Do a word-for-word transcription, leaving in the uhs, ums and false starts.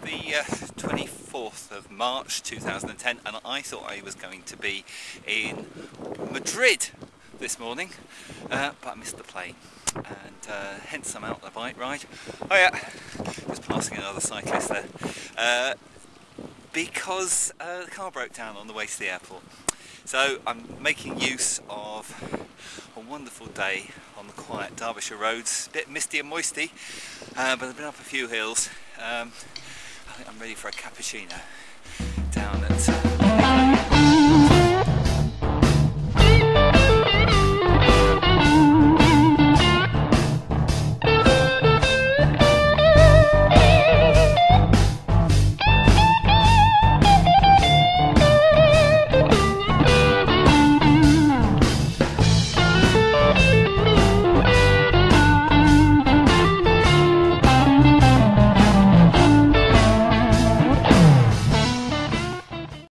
the uh, twenty-fourth of March two thousand ten, and I thought I was going to be in Madrid this morning, uh, but I missed the plane, and uh, hence I'm out on the bike ride. Oh yeah, just passing another cyclist there, uh, because uh, the car broke down on the way to the airport. So I'm making use of a wonderful day on the quiet Derbyshire roads, a bit misty and moisty, uh, but I've been up a few hills. Um, I think I'm ready for a cappuccino down at uh,